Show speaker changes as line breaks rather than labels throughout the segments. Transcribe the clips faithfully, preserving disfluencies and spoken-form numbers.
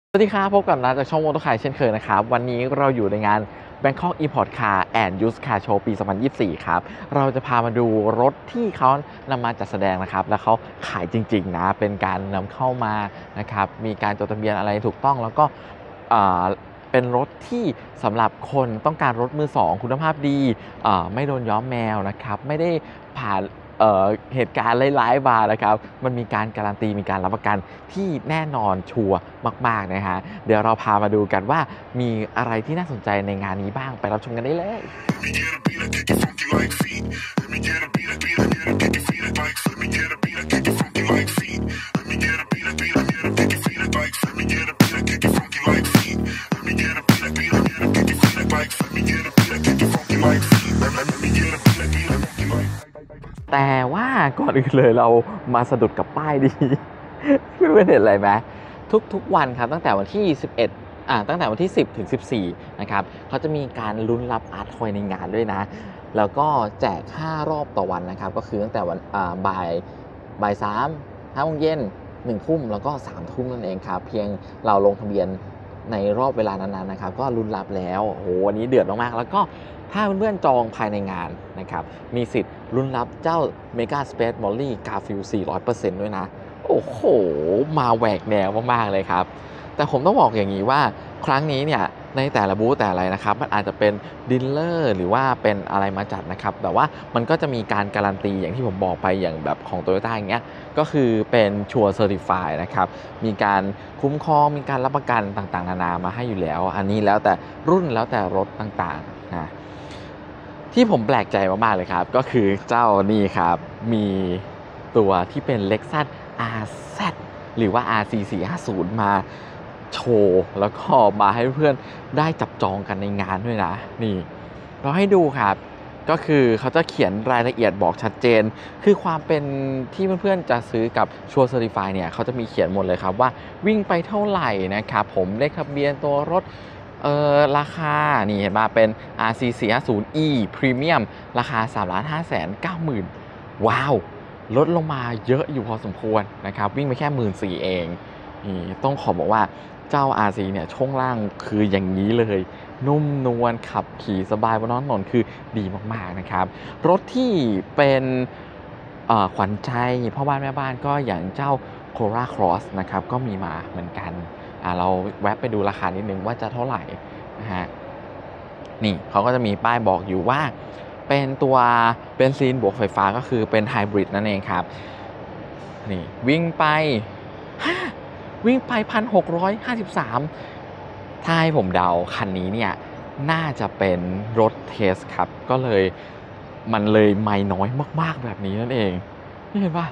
สวัสดีครับพบกับนัทจากช่องมอเตอร์ไซค์เช่นเคยนะครับวันนี้เราอยู่ในงาน Bangkok Import Car and Used Car Show ปี สองพันยี่สิบสี่ ครับเราจะพามาดูรถที่เขานำมาจัดแสดงนะครับแล้วเขาขายจริงๆนะเป็นการนำเข้ามานะครับมีการจดทะเบียนอะไรถูกต้องแล้วก็เป็นรถที่สำหรับคนต้องการรถมือสองคุณภาพดีไม่โดนย้อมแมวนะครับไม่ได้ผ่านเอ่อเหตุการณ์ร้ายๆมานะครับมันมีการการันตีมีการรับประกันที่แน่นอนชัวร์มากๆนะฮะเดี๋ยวเราพามาดูกันว่ามีอะไรที่น่าสนใจในงานนี้บ้างไปรับชมกันได้เลยแต่ว่าก่อนอื่นเลยเรามาสะดุดกับป้ายดีเพื่อนๆเห็นอะไรไหมทุกๆวันครับตั้งแต่วันที่สิบเอ็ดอ่าตั้งแต่วันที่สิบถึงสิบสี่นะครับเขาจะมีการลุ้นรับอาร์ตทอยในงานด้วยนะแล้วก็แจกห้ารอบต่อวันนะครับก็คือตั้งแต่วันอ่าบ่ายบ่ายสามห้าโมงเย็นหนึ่งทุ่มแล้วก็สามทุ่มนั่นเองครับเพียงเราลงทะเบียนในรอบเวลานั้นๆนะครับก็ลุ้นรับแล้วโอ้โหวันนี้เดือดมากๆแล้วก็ถ้าเพื่อนๆจองภายในงานนะครับมีสิทธิ์ลุ้นรับเจ้า Mega Space Molly Garfield สี่ร้อยเปอร์เซ็นต์ ด้วยนะโอ้โหมาแหวกแนวมากๆเลยครับแต่ผมต้องบอกอย่างนี้ว่าครั้งนี้เนี่ยในแต่ละบูธแต่อะไรนะครับมันอาจจะเป็นดีลเลอร์หรือว่าเป็นอะไรมาจัดนะครับแต่ว่ามันก็จะมีการการันตีอย่างที่ผมบอกไปอย่างแบบของ Toyota อย่างเงี้ยก็คือเป็นชัวร์เซอร์ติฟายนะครับมีการคุ้มครองมีการรับประกันต่างๆนานามาให้อยู่แล้วอันนี้แล้วแต่รุ่นแล้วแต่รถต่างๆนะที่ผมแปลกใจมากๆเลยครับก็คือเจ้านี่ครับมีตัวที่เป็น Lexus อาร์ แซด หรือว่า อาร์ ซี สี่ห้าศูนย์ มาโชว์แล้วก็มาให้เพื่อนได้จับจองกันในงานด้วยนะนี่เราให้ดูครับก็คือเขาจะเขียนรายละเอียดบอกชัดเจนคือความเป็นที่เพื่อนๆจะซื้อกับชัวร์เซอร์ติฟายเนี่ยเขาจะมีเขียนหมดเลยครับว่าวิ่งไปเท่าไหร่นะครับผมเลขทะเบียนตัวรถเอ่อราคานี่เห็นมาเป็น อาร์ ซี สี่ห้าศูนย์ อี Premium ราคา สามล้านห้าแสนเก้าหมื่น ว้าวลดลงมาเยอะอยู่พอสมควรนะครับวิ่งไปแค่ หนึ่งหมื่นสี่พัน เองนี่ต้องขอบอกว่าเจ้า อาร์ ซี เนี่ยช่วงล่างคืออย่างนี้เลยนุ่มนวลขับขี่สบายบนท้องถนนคือดีมากๆนะครับรถที่เป็นขวัญใจพ่อบ้านแม่บ้านก็อย่างเจ้า Corolla Cross นะครับก็มีมาเหมือนกันเราแวะไปดูราคานิดนึงว่าจะเท่าไหร่นะฮะนี่เขาก็จะมีป้ายบอกอยู่ว่าเป็นตัวเบนซินบวกไฟฟ้าก็คือเป็นไฮบริดนั่นเองครับนี่วิ่งไปวิ่งไป หนึ่งพันหกร้อยห้าสิบสาม ถ้าให้ผมเดาคันนี้เนี่ยน่าจะเป็นรถเทสครับก็เลยมันเลยไม่น้อยมากๆแบบนี้นั่นเองนี่เห็นป่ะ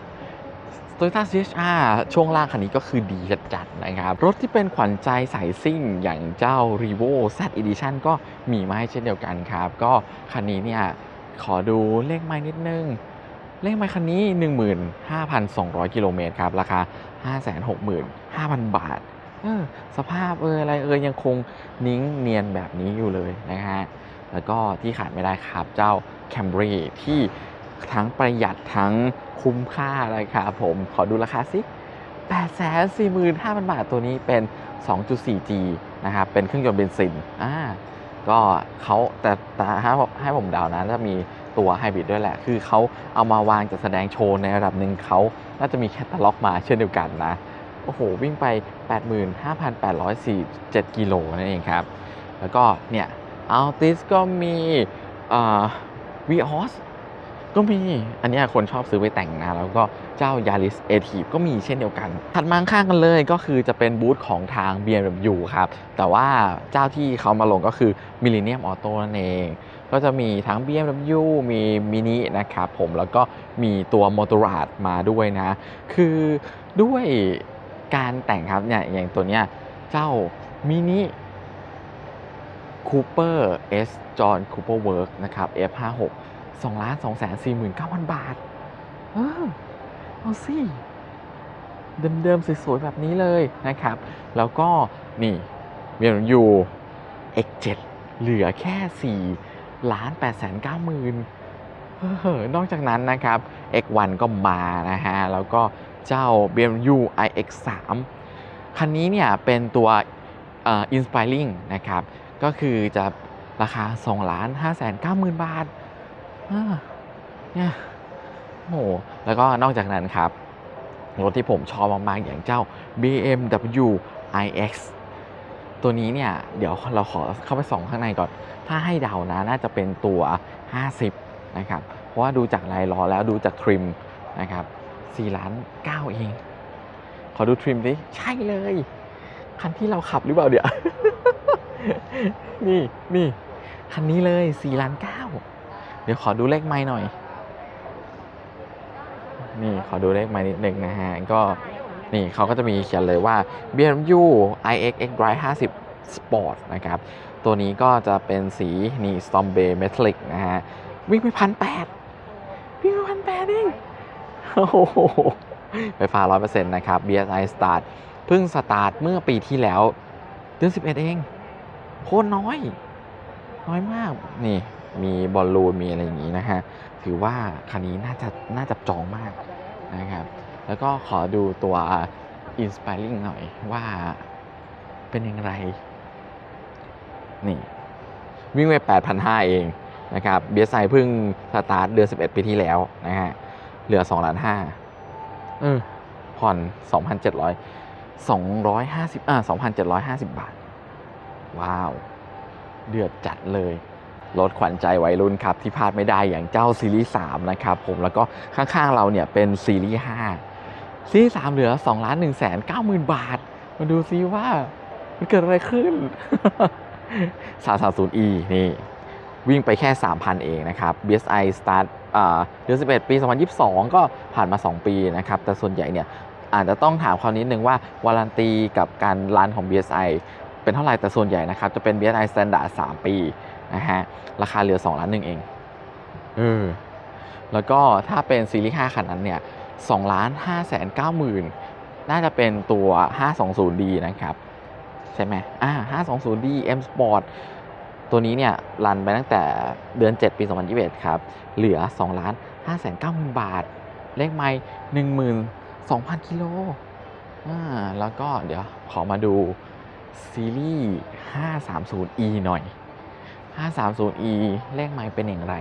Toyota ซี เอช อาร์ ช่วงล่างคันนี้ก็คือดีจัดๆนะครับรถที่เป็นขวัญใจสายซิ่งอย่างเจ้า Revo Z Edition ก็มีมาให้เช่นเดียวกันครับก็คันนี้เนี่ยขอดูเลขไมล์นิดนึงเลขไมล์คันนี้ หนึ่งหมื่นห้าพันสองร้อย กิโลเมตรครับราคา ห้าแสนหกหมื่นห้าพัน บาทเออสภาพเอออะไรเออยังคงนิ้งเนียนแบบนี้อยู่เลยนะฮะแล้วก็ที่ขาดไม่ได้ครับเจ้า Camry ที่ทั้งประหยัดทั้งคุ้มค่าเลยครับผมขอดูราคาสิ แปดแสนสี่หมื่นห้าพัน บาทตัวนี้เป็น สองจุดสี่ จี นะครับเป็นเครื่องยนต์เบนซินอ่าก็เขาแต่แต่ให้ให้ผมเดานะจะมีตัวไฮบริดด้วยแหละคือเขาเอามาวางจัดแสดงโชว์ในระดับหนึ่งเขาน่าจะมีแคตตาล็อกมาเช่นเดียวกันนะโอ้โหวิ่งไป แปดหมื่นห้าพันแปดร้อยสี่สิบเจ็ด กิโลนั่นเองครับแล้วก็เนี่ยอัลติสก็มีอ่า Vios ก็มีอันนี้คนชอบซื้อไปแต่งนะแล้วก็เจ้า Yaris Active ก็มีเช่นเดียวกันถัดมาข้างกันเลยก็คือจะเป็นบูธของทาง บี เอ็ม ดับเบิลยู ครับแต่ว่าเจ้าที่เขามาลงก็คือ Millennium Auto นั่นเองก็จะมีทั้ง บี เอ็ม ดับเบิลยู มี Mini นะครับผมแล้วก็มีตัว Motorrad มาด้วยนะคือด้วยการแต่งครับเนี่ยอย่างตัวเนี้ยเจ้า Mini Cooper S John Cooper Works นะครับ เอฟ ห้าสิบหก สองล้านสองแสนสี่หมื่นเก้าพัน บาทเออเอาสิเดิมๆสวยๆแบบนี้เลยนะครับแล้วก็นี่มีอยู่ เอ็กซ์ เจ็ด เหลือแค่สี่ล้านแปดแสนเก้าหมื่นเออนอกจากนั้นนะครับ เอ็กซ์ วัน ก็มานะฮะแล้วก็เจ้า บี เอ็ม ดับเบิลยู ไอ เอ็กซ์ สามคันนี้เนี่ยเป็นตัวเอ่อ Inspiring นะครับก็คือจะราคา สองล้านห้าแสนเก้าหมื่น บาทอาเนี่ยโอ้โฮแล้วก็นอกจากนั้นครับรถที่ผมชอบมากๆอย่างเจ้า บี เอ็ม ดับเบิลยู ไอ เอ็กซ์ ตัวนี้เนี่ยเดี๋ยวเราขอเข้าไปส่องข้างในก่อนถ้าให้เดานะน่าจะเป็นตัวห้าสิบนะครับเพราะว่าดูจากลายล้อแล้วดูจากทริมนะครับสี่ล้านเก้าเองขอดูทริมสิใช่เลยคันที่เราขับหรือเปล่าเนี่ย นี่นี่คันนี้เลยสี่ล้านเก้าเดี๋ยวขอดูเลขไมล์หน่อยนี่ขอดูเลขไมล์นิดนึงนะฮะก็นี่เขาก็จะมีเขียนเลยว่า บี เอ็ม ดับเบิลยู ไอ เอ็กซ์ X-Drive ห้าสิบ Sport นะครับตัวนี้ก็จะเป็นสีนี่ Storm Bay Metallic นะฮะวิ่งไป หนึ่งพันแปดร้อย วิ่งไป หนึ่งพันแปดร้อย เองโอ้โหไฟฟ้า ร้อยเปอร์เซ็นต์ นะครับ บี เอส ไอ Start เพิ่งสตาร์ทเมื่อปีที่แล้วเดือนสิบเอ็ดเองโคตรน้อยน้อยมากนี่มีบอลลูนมีอะไรอย่างงี้นะฮะถือว่าคันนี้น่าจะน่าจับจองมากนะครับแล้วก็ขอดูตัว Inspiring หน่อยว่าเป็นอย่างไรนี่วิ่งไป แปดพันห้าร้อย เองนะครับ บี เอส ไอ เพิ่งสตาร์ทเดือนสิบเอ็ดปีที่แล้วนะฮะเหลือ สองล้านห้า เออผ่อน สองพันเจ็ดร้อย สองร้อยห้าสิบ อ่า สองพันเจ็ดร้อยห้าสิบ บาทว้าวเดือดจัดเลยรถขวัญใจวัยรุ่นครับที่พลาดไม่ได้อย่างเจ้าซีรีส์สามนะครับผมแล้วก็ข้างๆเราเนี่ยเป็นซีรีส์ห้าซีรีส์สามเหลือ สองล้านหนึ่งแสนเก้าหมื่น บาทมาดูซิว่ามันเกิดอะไรขึ้น สามสามศูนย์ อี นี่วิ่งไปแค่ สามพัน เองนะครับ บี เอส ไอ Start อ่าเดือนสิบเอ็ดปีสองพันยี่สิบสองก็ผ่านมาสองปีนะครับแต่ส่วนใหญ่เนี่ยอาจจะต้องถามเขานิดนึงว่าวารันตีกับการรันของ บี เอส ไอ เป็นเท่าไหร่แต่ส่วนใหญ่นะครับจะเป็น บี เอส ไอ Standard สามปีนะฮะราคาเหลือ สองล้านหนึ่ง เองเออแล้วก็ถ้าเป็นซีรีส์ห้าคันนั้นเนี่ย สองล้านห้าแสนเก้าหมื่น น่าจะเป็นตัว ห้าสองศูนย์ดี นะครับใช่ไหมอ่า ห้าสองศูนย์ดี M Sport ตัวนี้เนี่ยรันไปตั้งแต่เดือนเจ็ดปีสองพันยี่สิบเอ็ดครับเหลือ สองล้านห้าแสนเก้าหมื่น บาทเลขไมล์ หนึ่งหมื่นสองพัน กิโลอ่าแล้วก็เดี๋ยวขอมาดูซีรีส์ ห้าสามศูนย์อี หน่อย ห้าสามศูนย์อี เลขไมล์เป็นอย่างไร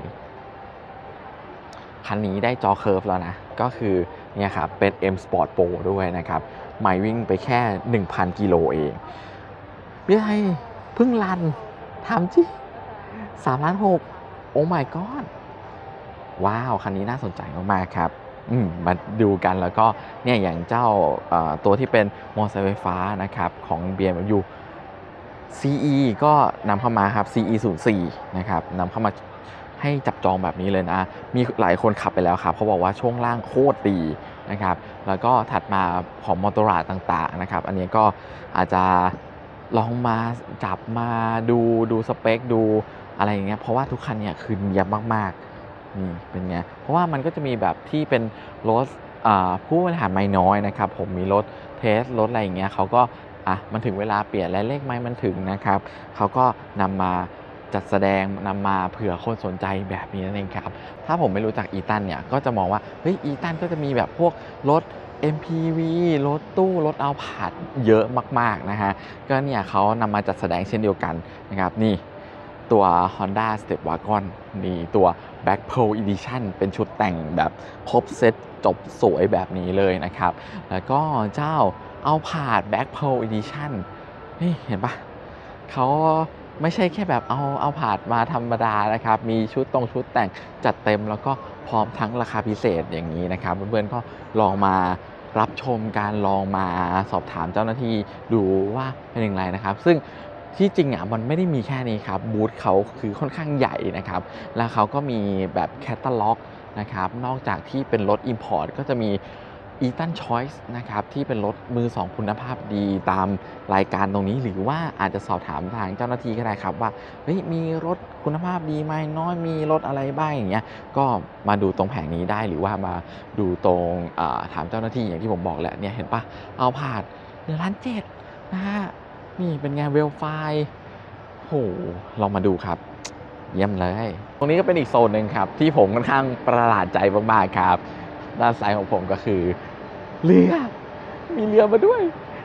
คันนี้ได้จอเคิร์ฟแล้วนะก็คือเนี่ยครับเป็น M Sport Pro ด้วยนะครับไมล์วิ่งไปแค่ หนึ่งพัน กิโลเองพี่ไทยเพิ่งรันถามจิสามล้านหกโอ้ my god ว้าวคันนี้น่าสนใจมากๆครับอืมมาดูกันแล้วก็เนี่ยอย่างเจ้าตัวที่เป็นมอเตอร์ไซค์ไฟฟ้านะครับของ บี เอ็ม ดับเบิลยู ซี อี ก็นำเข้ามาครับ ซี อี ศูนย์สี่ นะครับนำเข้ามาให้จับจองแบบนี้เลยนะมีหลายคนขับไปแล้วครับเขาบอกว่าช่วงล่างโคตรดีนะครับแล้วก็ถัดมาของมอเตอร์ราต่างๆนะครับอันนี้ก็อาจจะลองมาจับมาดูดูสเปคดูอะไรอย่างเงี้ยเพราะว่าทุกคันเนี่ยคือเนียบมากๆนี่เป็นไงเพราะว่ามันก็จะมีแบบที่เป็นรถผู้บริหารไม่น้อยนะครับผมมีรถเทสรถอะไรอย่างเงี้ยเขาก็อ่ะมันถึงเวลาเปลี่ยนและเลขไม้มันถึงนะครับเขาก็นำมาจัดแสดงนำมาเผื่อคนสนใจแบบนี้นั่นเองครับถ้าผมไม่รู้จักอีตันเนี่ยก็จะมองว่าเฮ้ยอีตันก็จะมีแบบพวกรถ เอ็ม พี วี รถตู้รถเอาผาดเยอะมากๆนะฮะก็เนี่ยเขานำมาจัดแสดงเช่นเดียวกันนะครับนี่ตัว Honda Stepwagon นี่ตัว Black Pearl Edition เป็นชุดแต่งแบบครบเซตจบสวยแบบนี้เลยนะครับแล้วก็เจ้าเอาผาด Black Pearl Edition นี่เห็นปะเขาไม่ใช่แค่แบบเอาเอาผาดมาธรรมดานะครับมีชุดตรงชุดแต่งจัดเต็มแล้วก็พร้อมทั้งราคาพิเศษอย่างนี้นะครับเพื่อนๆก็ลองมารับชมการลองมาสอบถามเจ้าหน้าที่ดูว่าเป็นอย่างไรนะครับซึ่งที่จริงอ่ะมันไม่ได้มีแค่นี้ครับบูธเขาคือค่อนข้างใหญ่นะครับแล้วเขาก็มีแบบแคตตาล็อกนะครับนอกจากที่เป็นรถ Import ก็จะมี Eaton Choice นะครับที่เป็นรถมือสองคุณภาพดีตามรายการตรงนี้หรือว่าอาจจะสอบถามทางเจ้าหน้าที่ก็ได้ครับว่าเฮ้ยมีรถคุณภาพดีไหมน้อยมีรถอะไรบ้างอย่างเงี้ยก็มาดูตรงแผงนี้ได้หรือว่ามาดูตรงถามเจ้าหน้าที่อย่างที่ผมบอกแหละเนี่ยเห็นปะเอาผ่านเหลือล้านเจ็ดนะฮะนี่เป็นไงเวลไฟโหลองมาดูครับเยี่ยมเลยตรงนี้ก็เป็นอีกโซนหนึ่งครับที่ผมค่อนข้างประหลาดใจมากๆครับด้านซ้ายของผมก็คือเรือมีเรือมาด้วย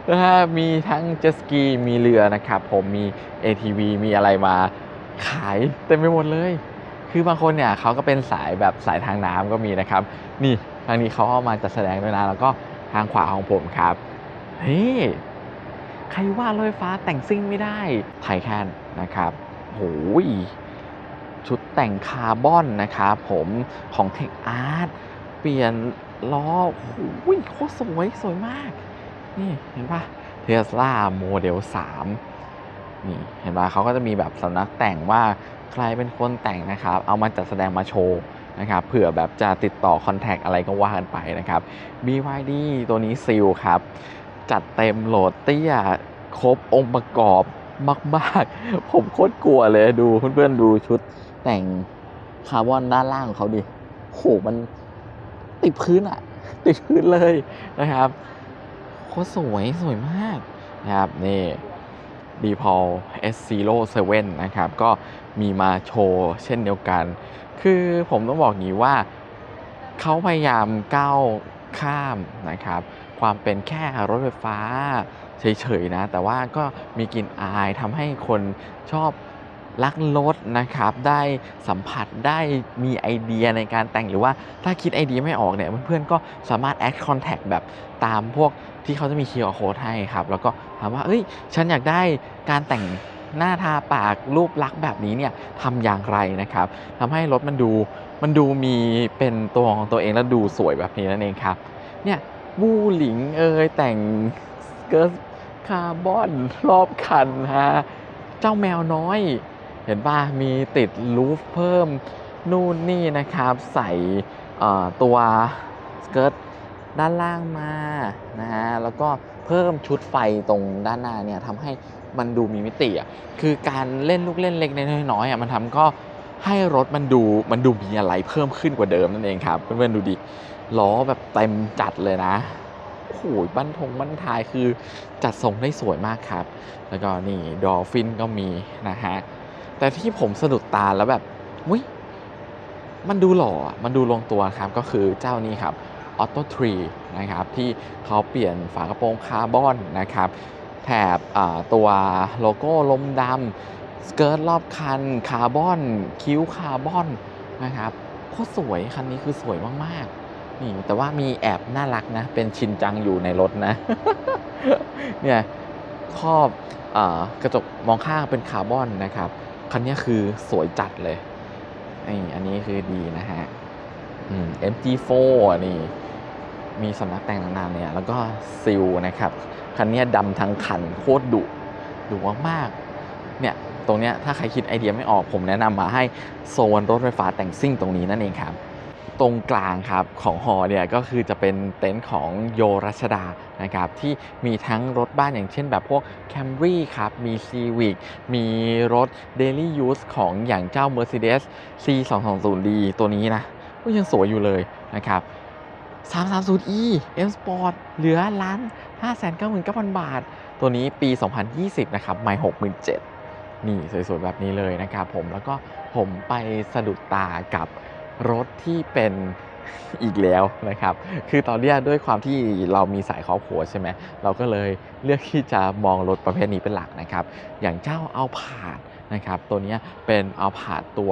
นะฮะมีทั้งเจ็ตสกีมีเรือนะครับผมมี เอ ที วี มีอะไรมาขายเต็มไปหมดเลย คือบางคนเนี่ยเขาก็เป็นสายแบบสายทางน้ำก็มีนะครับ นี่ทางนี้เขาเอามาจัดแสดงด้วยนะ แล้วก็ทางขวาของผมครับเฮ้ยใครว่ารถไฟฟ้าแต่งซิ่งไม่ได้ไทแคนนะครับโหยชุดแต่งคาร์บอนนะครับผมของ Tech Art เปลี่ยนล้อโอ้ยโคตรสวยสวยมากนี่เห็นปะ Tesla Model สามนี่เห็นปะเขาก็จะมีแบบสำนักแต่งว่าใครเป็นคนแต่งนะครับเอามาจัดแสดงมาโชว์นะครับเผื่อแบบจะติดต่อคอนแทคอะไรก็ว่ากันไปนะครับ บี วาย ดี ตัวนี้ซิลครับจัดเต็มโหลดเตี้ยครบองค์ประกอบมากๆผมโคตรกลัวเลยดูเพื่อนๆดูชุดแต่งคาร์บอนด้านล่างของเขาดิโหมันติดพื้นอะติดพื้นเลยนะครับโคตรสวยสวยมากนะครับนี่ ดี พี อ แอล เอส ศูนย์ เซเว่น นะครับก็มีมาโชว์เช่นเดียวกันคือผมต้องบอกอย่างนี้ว่าเขาพยายามก้าวข้ามนะครับความเป็นแค่รถไฟฟ้าเฉยๆนะแต่ว่าก็มีกลิ่นอายทำให้คนชอบรักรถนะครับได้สัมผัสได้มีไอเดียในการแต่งหรือว่าถ้าคิดไอเดียไม่ออกเนี่ยเพื่อนๆก็สามารถ add contact แบบตามพวกที่เขาจะมี คิว อาร์ Code ให้ครับแล้วก็ถามว่าเอ้ยฉันอยากได้การแต่งหน้าทาปากรูปลักษณ์แบบนี้เนี่ยทำอย่างไรนะครับทำให้รถมันดูมันดูมีเป็นตัวของตัวเองแล้วดูสวยแบบนี้นั่นเองครับเนี่ยวูหลิงเอยแต่งสเกิร์ตคาร์บอนรอบคันฮะเจ้าแมวน้อยเห็นป่ะมีติดลูฟเพิ่มนู่นนี่นะครับใส่ตัวสเกิร์ตด้านล่างมานะฮะแล้วก็เพิ่มชุดไฟตรงด้านหน้าเนี่ยทำให้มันดูมีมิติอ่ะคือการเล่นลูกเล่นเล็กน้อยๆอ่ะมันทำก็ให้รถมันดูมันดูมีอะไรเพิ่มขึ้นกว่าเดิมนั่นเองครับเพื่อนๆดูดิล้อแบบเต็มจัดเลยนะโอ้โหบั้นทงบั้นท้ายคือจัดทรงได้สวยมากครับแล้วก็นี่ดอลฟินก็มีนะฮะแต่ที่ผมสะดุดตาแล้วแบบอุ้ยมันดูหล่อมันดูลงตัวครับก็คือเจ้านี้ครับออโต้ทรีนะครับที่เขาเปลี่ยนฝากระโปรงคาร์บอนนะครับแถบตัวโลโก้ลมดำสเกิร์ตรอบคันคาร์บอนคิ้วคาร์บอนนะครับโคตรสวยคันนี้คือสวยมากๆนี่แต่ว่ามีแอบน่ารักนะเป็นชินจังอยู่ในรถนะ เนี่ยครอบกระจกมองข้างเป็นคาร์บอนนะครับคันนี้คือสวยจัดเลยนี่อันนี้คือดีนะฮะ เอ็ม จี โฟร์ นี่มีสำนักแต่งนานๆเนี่ยแล้วก็ซิลนะครับคันนี้ดำทั้งคันโคตรดุดุมากๆเนี่ยตรงเนี้ยถ้าใครคิดไอเดียไม่ออกผมแนะนำมาให้โซนรถไฟฟ้าแต่งซิ่งตรงนี้นั่นเองครับตรงกลางครับของหอเนี่ยก็คือจะเป็นเต็นท์ของโยรัชดานะครับที่มีทั้งรถบ้านอย่างเช่นแบบพวก Camry ครับมี Civic มีรถ Daily Use ของอย่างเจ้า Mercedes ซี สองสองศูนย์ดี ตัวนี้นะก็ยังสวยอยู่เลยนะครับ สามสามศูนย์ อี M Sport เหลือล้าน ห้าแสนเก้าหมื่นเก้าพัน บาทตัวนี้ปีสองพันยี่สิบนะครับไมล์ หกหมื่นเจ็ดพัน นี่สวยๆแบบนี้เลยนะครับผมแล้วก็ผมไปสะดุดตากับรถที่เป็นอีกแล้วนะครับคือตอนนี้ด้วยความที่เรามีสายครอบครัวใช่ไหมเราก็เลยเลือกที่จะมองรถประเภทนี้เป็นหลักนะครับอย่างเจ้า Alphard นะครับตัวนี้เป็น Alphard ตัว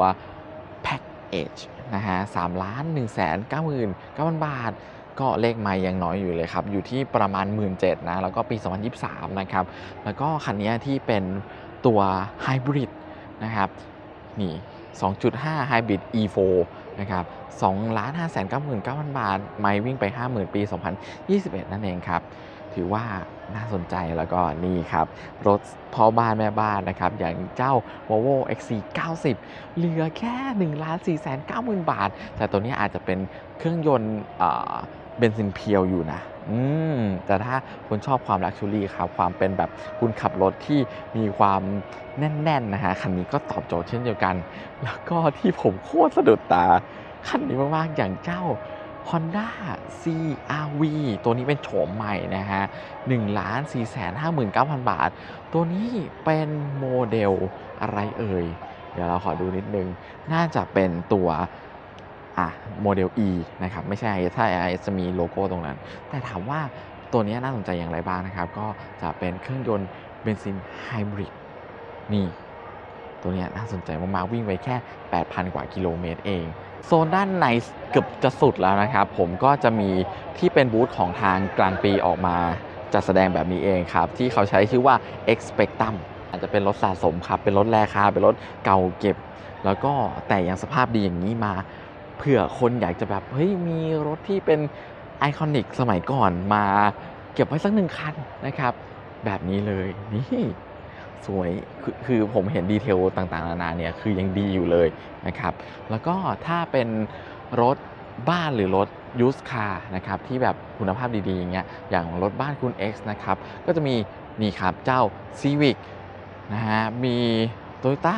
Package นะฮะสามล้านหนึ่งแสนเก้าหมื่นเก้าพัน บาทก็เลขไม่ยังน้อยอยู่เลยครับอยู่ที่ประมาณ หนึ่งหมื่นเจ็ดพัน นะแล้วก็ปีสองพันยี่สิบสามนะครับแล้วก็คันนี้ที่เป็นตัวไฮบริดนะครับนี่ สองจุดห้า Hybrid อี โฟร์ นะครับ สองล้านห้าแสนเก้าหมื่นเก้าพัน บาทไมล์วิ่งไป ห้าหมื่น ปี สองพันยี่สิบเอ็ด นั่นเองครับถือว่าน่าสนใจแล้วก็นี่ครับรถพ่อบ้านแม่บ้านนะครับอย่างเจ้า Volvo เอ็กซ์ ซี เก้าสิบ เหลือแค่ หนึ่งล้านสี่แสนเก้าหมื่น บาทแต่ตัวนี้อาจจะเป็นเครื่องยนต์เบนซินเพียวอยู่นะอืมแต่ถ้าคุณชอบความลักชัวรี่ครับความเป็นแบบคุณขับรถที่มีความแน่นๆนะฮะคันนี้ก็ตอบโจทย์เช่นเดียวกันแล้วก็ที่ผมโคตรสะดุดตาคันนี้มากๆอย่างเจ้า Honda ซี อาร์ วี ตัวนี้เป็นโฉมใหม่นะฮะ หนึ่งล้านสี่แสนห้าหมื่นเก้าพัน บาทตัวนี้เป็นโมเดลอะไรเอ่ยเดี๋ยวเราขอดูนิดนึงน่าจะเป็นตัวอ่ะโมเดล E นะครับไม่ใช่ถ้า ไอ จะมีโลโก้ตรงนั้นแต่ถามว่าตัวนี้น่าสนใจอย่างไรบ้างนะครับก็จะเป็นเครื่องยนต์เบนซินไฮบริดนี่ตัวนี้น่าสนใจมากๆวิ่งไปแค่ แปดพัน กว่ากิโลเมตรเองโซนด้านในเกือบจะสุดแล้วนะครับผมก็จะมีที่เป็นบูธของทางกลางปีออกมาจัดแสดงแบบนี้เองครับที่เขาใช้ชื่อว่า Expectum อาจจะเป็นรถสะสมครับเป็นรถแรคาเป็นรถเก่าเก็บแล้วก็แต่ยังสภาพดีอย่างนี้มาเผื่อคนอยากจะแบบเฮ้ยมีรถที่เป็นไอคอนิกสมัยก่อนมาเก็บไว้สักหนึ่งคันนะครับแบบนี้เลยนี่สวยคือคือผมเห็นดีเทลต่างๆนานาเนี่ยคือยังดีอยู่เลยนะครับแล้วก็ถ้าเป็นรถบ้านหรือรถยูสคาร์นะครับที่แบบคุณภาพดีๆอย่างเงี้ยอย่างรถบ้านคุณ X นะครับก็จะมีนี่ครับเจ้า Civic นะฮะมี Toyota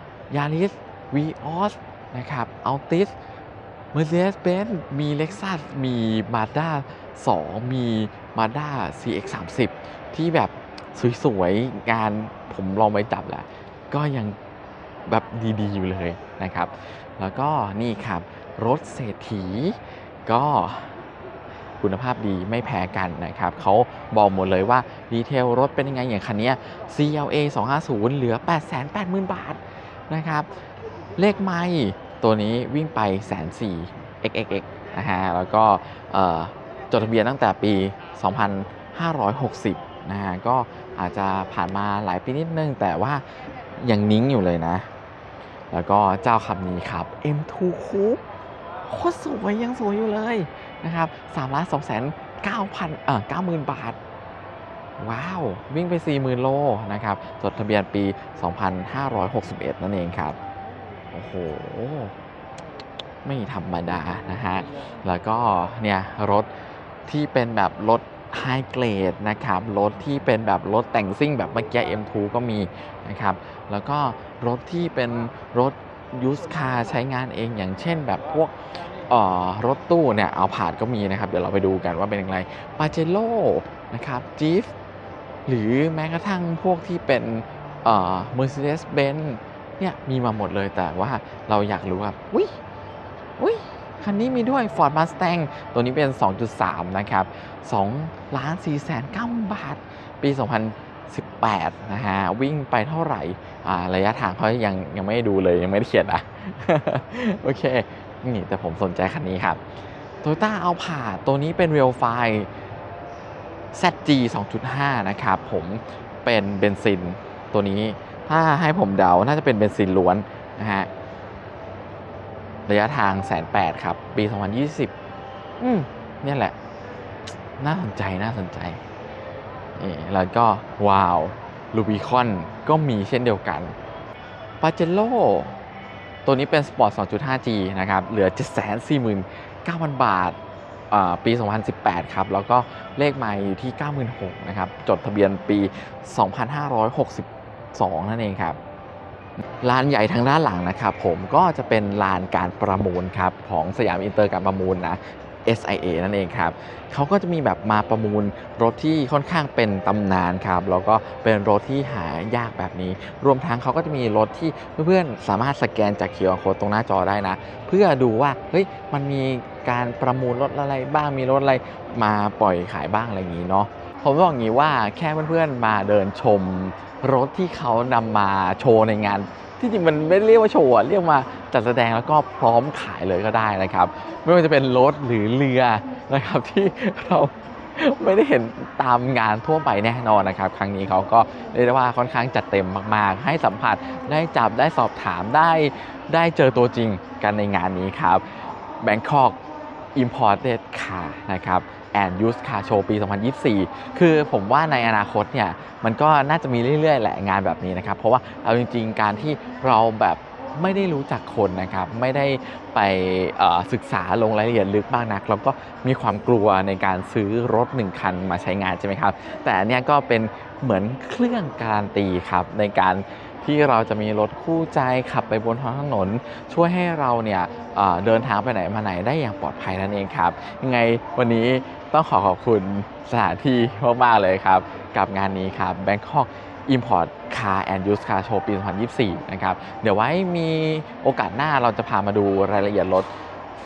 Yaris Vios นะครับ Altis Mercedes-Benz มี Lexus มี Mazda สองมี Mazda ซี เอ็กซ์ สามสิบ ที่แบบสวยๆงานผมลองไปจับแล้วก็ยังแบบดีๆอยู่เลยนะครับแล้วก็นี่ครับรถเศรษฐีก็คุณภาพดีไม่แพ้กันนะครับเขาบอกหมดเลยว่าดีเทลรถเป็นยังไงอย่างคันนี้ ซี แอล เอ สองห้าศูนย์เหลือ แปดแสนแปดหมื่น บาทนะครับเลขไมล์ตัวนี้วิ่งไป หนึ่งแสนสี่หมื่น เอ็กซ์ เอ็กซ์ เอ็กซ์ นะฮะแล้วก็จดทะเบียนตั้งแต่ปี สองพันห้าร้อยหกสิบ นะฮะก็อาจจะผ่านมาหลายปีนิดนึงแต่ว่ายังนิ่งอยู่เลยนะแล้วก็เจ้าขับนี้ครับ เอ็ม ทู Coupe โคตรสวยยังสวยอยู่เลยนะครับ สามล้านสองแสนเก้าพัน เอ่อ เก้าหมื่น บาทว้าววิ่งไป สี่หมื่น โลนะครับจดทะเบียนปี สองพันห้าร้อยหกสิบเอ็ด นั่นเองครับโอ้โหไม่ธรรมดานะฮะแล้วก็เนี่ยรถที่เป็นแบบรถไฮเกรดนะครับรถที่เป็นแบบรถแต่งซิ่งแบบเมื่อกี้ เอ็ม ทู ก็มีนะครับแล้วก็รถที่เป็นรถยูสคาร์ใช้งานเองอย่างเช่นแบบพวกรถตู้เนี่ยเอาผ่านก็มีนะครับเดี๋ยวเราไปดูกันว่าเป็นยังไงปาเจโร่นะครับจีฟหรือแม้กระทั่งพวกที่เป็นเอ่อ Mercedes-Benz เนี่ยมีมาหมดเลยแต่ว่าเราอยากรู้ว่าอุ้ยอุ้ยคันนี้มีด้วย Ford Mustang ตัวนี้เป็น สองจุดสาม นะครับ สองล้านสี่แสนเก้าหมื่น บาทปี สองพันสิบแปด นะฮะวิ่งไปเท่าไหร่อ่าระยะทางเขายังยังไม่ได้ดูเลยยังไม่ได้เขียนนะ โอเคนี่แต่ผมสนใจคันนี้ครับ Toyota Alphard ตัวนี้เป็น Real Fine แซด จี สองจุดห้า นะครับผมเป็นเบนซินตัวนี้ถ้าให้ผมเดาน่าจะเป็นเบนซินล้วนนะฮะระยะทาง หนึ่งแสนแปดหมื่น ครับปี สองพันยี่สิบอืมเนี่ยแหละน่าสนใจน่าสนใจนี่แล้วก็ว้าวลูบิคอนก็มีเช่นเดียวกันปาเจโร่ตัวนี้เป็น Sport สองจุดห้า จี นะครับเหลือ เจ็ดแสนสี่หมื่นเก้าพัน บาทปี สองพันสิบแปด ครับแล้วก็เลขไมล์อยู่ที่ เก้าหมื่นหกพัน นะครับจดทะเบียนปี สองพันห้าร้อยหกสิบสอง นั่นเองครับลานใหญ่ทางด้านหลังนะครับผมก็จะเป็นลานการประมูลครับของสยามอินเตอร์การประมูลนะ เอส ไอ เอ นั่นเองครับเขาก็จะมีแบบมาประมูลรถที่ค่อนข้างเป็นตำนานครับแล้วก็เป็นรถที่หายากแบบนี้รวมทั้งเขาก็จะมีรถที่เพื่อนๆสามารถสแกนจาก คิว อาร์ Code ตรงหน้าจอได้นะเพื่อดูว่าเฮ้ยมันมีการประมูลรถอะไรบ้างมีรถอะไรมาปล่อยขายบ้างอะไรอย่างนี้เนาะผมบอกอย่างนี้ว่าแค่เพื่อนๆมาเดินชมรถที่เขานำมาโชว์ในงานที่จริงมันไม่เรียกว่าโชว์เรียกมาจัดแสดงแล้วก็พร้อมขายเลยก็ได้นะครับไม่ว่าจะเป็นรถหรือเรือนะครับที่เราไม่ได้เห็นตามงานทั่วไปแน่นอนนะครับครั้งนี้เขาก็เรียกได้ว่าค่อนข้างจัดเต็มมากๆให้สัมผัสได้จับได้สอบถามได้ได้เจอตัวจริงกันในงานนี้ครับ Bangkok Imported Car นะครับ and Used Car Show ปี สองพันยี่สิบสี่ คือผมว่าในอนาคตเนี่ยมันก็น่าจะมีเรื่อยๆแหละงานแบบนี้นะครับเพราะว่าเอาจริงๆการที่เราแบบไม่ได้รู้จักคนนะครับไม่ได้ไปศึกษาลงรายละเอียดลึกมากนักเราก็มีความกลัวในการซื้อรถหนึ่งคันมาใช้งานใช่ไหมครับแต่อันนี้ก็เป็นเหมือนเครื่องการันตีครับในการที่เราจะมีรถคู่ใจขับไปบนท้องถนนช่วยให้เราเนี่ยเอ่อเดินทางไปไหนมาไหนได้อย่างปลอดภัยนั่นเองครับยังไงวันนี้ต้องขอขอบคุณสถานที่มากๆเลยครับกับงานนี้ครับ Bangkok Import Car and Used Car Show ปี สองพันยี่สิบสี่ นะครับเดี๋ยวไว้มีโอกาสหน้าเราจะพามาดูรายละเอียดรถ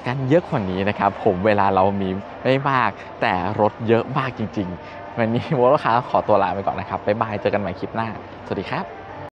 กันเยอะกว่านี้นะครับผมเวลาเรามีไม่มากแต่รถเยอะมากจริงๆวันนี้วอลลูกค้าขอตัวลาไปก่อนนะครับบ๊ายบายเจอกันใหม่คลิปหน้าสวัสดีครับ